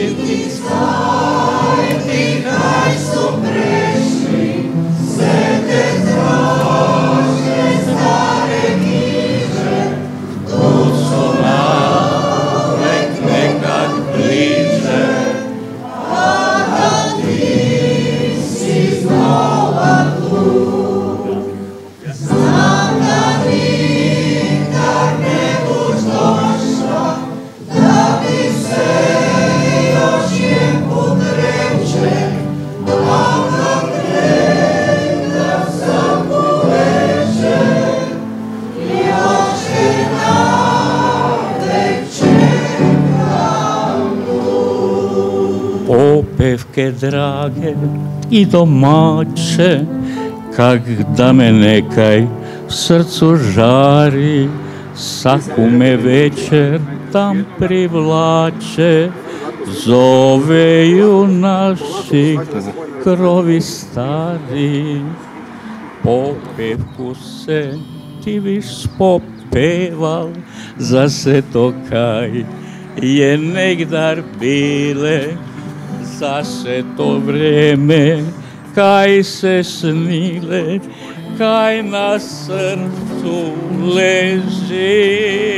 Popevke drage i domaće, kak da me nekaj srcu žari, saku me večer tam privlače, zoveju naši krovi stari. Popevku se ti viš spopeval, za se to kaj je negdar bile, za se to vreme kaj se snile, kaj na srcu leži.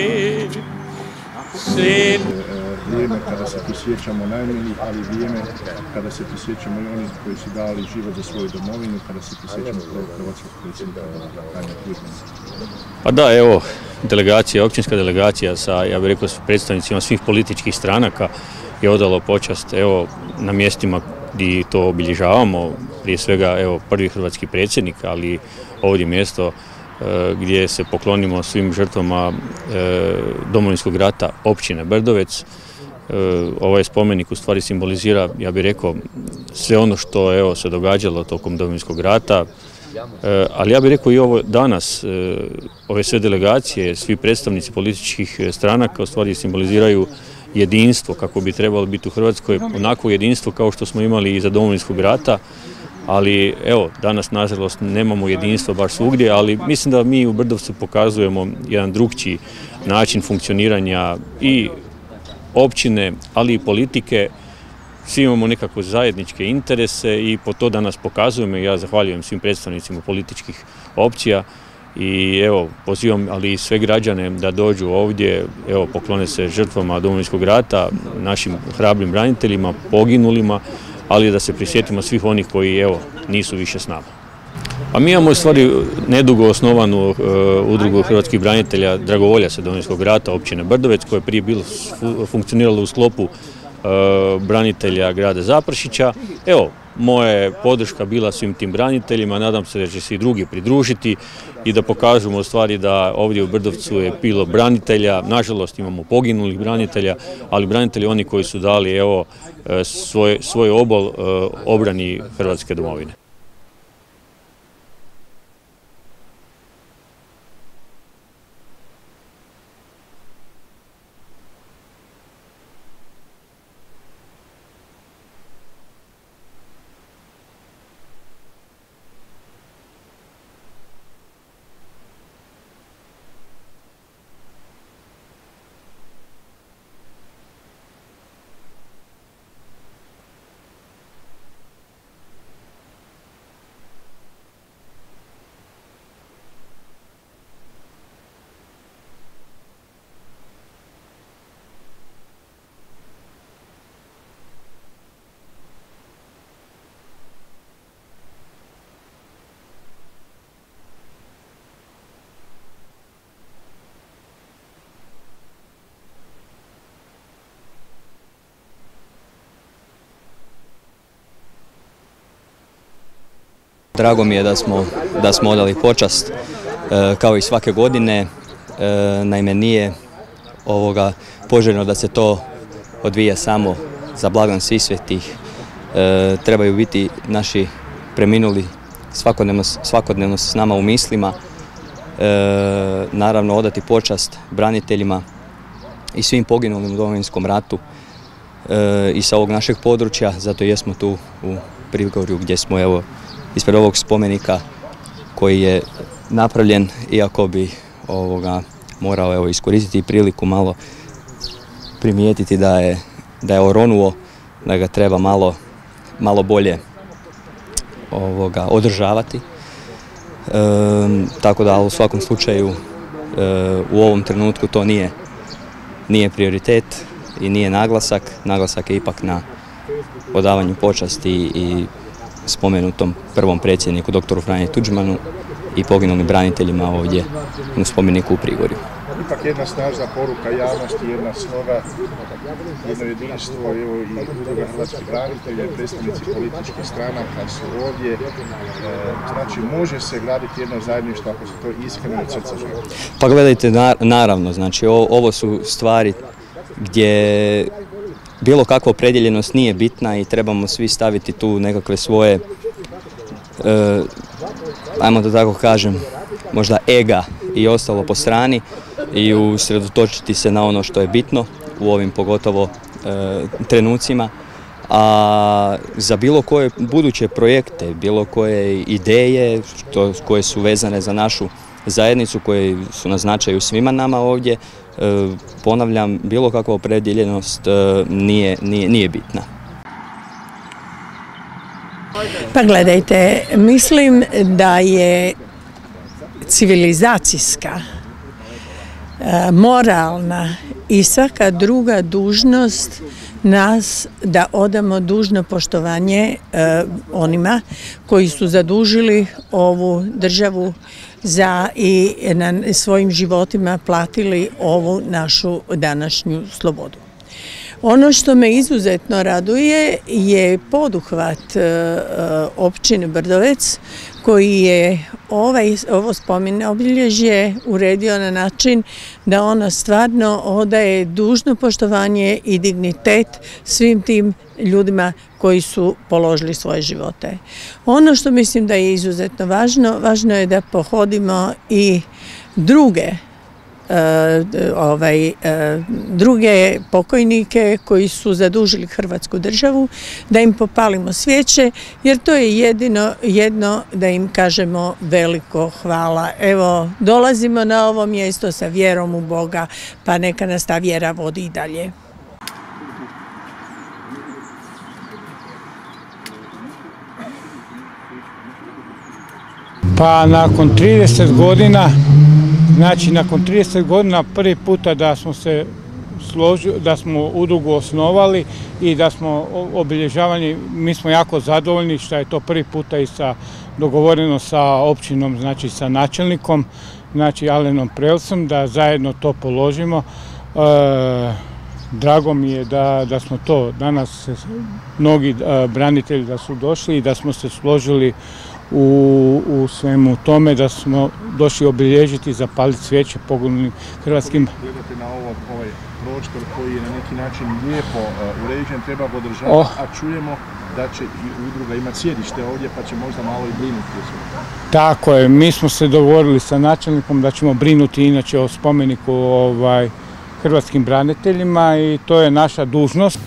Vrijeme kada se prisjećamo najmilijih, ali vrijeme kada se prisjećamo i onih koji su dali život za svoju domovinu, kada se prisjećamo prvog hrvatskog predsjednika Franje Tuđmana. Pa da, evo, delegacija, općinska delegacija sa, ja bih rekao, predstavnicima svih političkih stranaka je odalo počast, evo, na mjestima gdje to obilježavamo, prije svega, evo, prvi hrvatski predsjednik, ali ovdje mjesto gdje se poklonimo svim žrtvama Domovinskog rata općine Brdovec. Ovaj spomenik u stvari simbolizira, ja bih rekao, sve ono što evo se događalo tokom Domovinskog rata, ali ja bih rekao i ovo danas, ove sve delegacije, svi predstavnici političkih stranaka u stvari simboliziraju jedinstvo kako bi trebalo biti u Hrvatskoj, onako jedinstvo kao što smo imali i za Domovinskog rata, ali evo, danas nažalost nemamo jedinstva baš svugdje, ali mislim da mi u Brdovcu pokazujemo jedan drukčiji način funkcioniranja i općine, ali i politike. Svi imamo nekako zajedničke interese i po to danas pokazujemo. Ja zahvaljujem svim predstavnicima političkih opcija i evo, pozivam ali i sve građane da dođu ovdje, evo, poklone se žrtvama Domovinskog rata, našim hrabrim braniteljima, poginulima, ali da se prisjetimo svih onih koji, evo, nisu više s nama. A mi imamo u stvari nedugo osnovanu udrugu hrvatskih branitelja dragovoljaca Domovinskog rata općine Brdovec, koja je prije funkcionirala u sklopu branitelja grada Zaprešića. Evo, moja je podrška bila svim tim braniteljima, nadam se da će se i drugi pridružiti i da pokažemo u stvari da ovdje u Brdovcu je bilo branitelja, nažalost imamo poginulih branitelja, ali branitelji oni koji su dali, evo, svoj obol obrani Hrvatske domovine. Drago mi je da smo odali počast kao i svake godine. Naime, nije poželjno da se to odvija samo za blagdan Svih svetih. Trebaju biti naši preminuli svakodnevno s nama u mislima. Naravno, odati počast braniteljima i svim poginulim u Domovinskom ratu i sa ovog našeg područja, zato jesmo tu u Prigorju gdje smo, evo, ispred ovog spomenika koji je napravljen, iako bi morao iskoristiti priliku malo primijetiti da je oronuo da ga treba malo bolje održavati. Tako da u svakom slučaju u ovom trenutku to nije prioritet i nije naglasak. Naglasak je ipak na odavanju počasti i spomenutom prvom predsjedniku dr. Franji Tuđmanu i poginulim braniteljima ovdje u spomeniku u Prigorju. Ipak jedna snažna poruka javnosti, jedna sloga, jedno jedinstvo, evo i Udruga hrvatskih branitelja i predstavnici političkih stranaka su ovdje. Znači, može se graditi jedno zajedništvo ako se to iskreno od srca želi. Pa gledajte, naravno, znači ovo su stvari gdje bilo kakva opredjeljenost nije bitna i trebamo svi staviti tu nekakve svoje, ajmo da tako kažem, možda ega i ostalo po strani i usredotočiti se na ono što je bitno u ovim pogotovo trenucima. A za bilo koje buduće projekte, bilo koje ideje koje su vezane za našu zajednicu, koje su na značaju svima nama ovdje, ponavljam, bilo kakva opredjeljenost nije bitna. Pa gledajte, mislim da je civilizacijska, moralna i svaka druga dužnost nas da odamo dužno poštovanje onima koji su zadužili ovu državu i na svojim životima platili ovu našu današnju slobodu. Ono što me izuzetno raduje je poduhvat općine Brdovec koji je ovo spomen obilježje uredio na način da ona stvarno odaje dužno poštovanje i dignitet svim tim ljudima koji su položili svoje živote. Ono što mislim da je izuzetno važno je da pohodimo i druge pokojnike koji su zadužili Hrvatsku državu, da im popalimo svijeće, jer to je jedno da im kažemo veliko hvala. Evo, dolazimo na ovo mjesto sa vjerom u Boga, pa neka nas ta vjera vodi i dalje. Pa nakon 30 godina, znači nakon 30 godina prvi puta da smo se složili, da smo udrugu osnovali i da smo obilježavali, mi smo jako zadovoljni što je to prvi puta i dogovoreno sa općinom, znači sa načelnikom, znači Alenom Prelcom, da zajedno to položimo. Drago mi je da smo to danas, mnogi branitelji da su došli i da smo se složili u svemu tome, da smo došli obilježiti, zapaliti svijeće poginulim hrvatskim. Gledate na ovaj prostor koji je na neki način lijepo uređen, treba ga održavati, a čujemo da će i udruga imati sjedište ovdje, pa će možda malo i brinuti. Tako je, mi smo se dogovorili sa načelnikom da ćemo brinuti inače o spomeniku hrvatskim braniteljima i to je naša dužnost.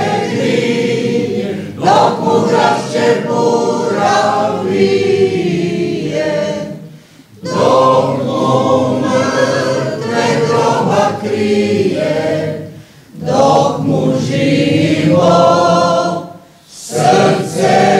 Dok mu hrast će pura srce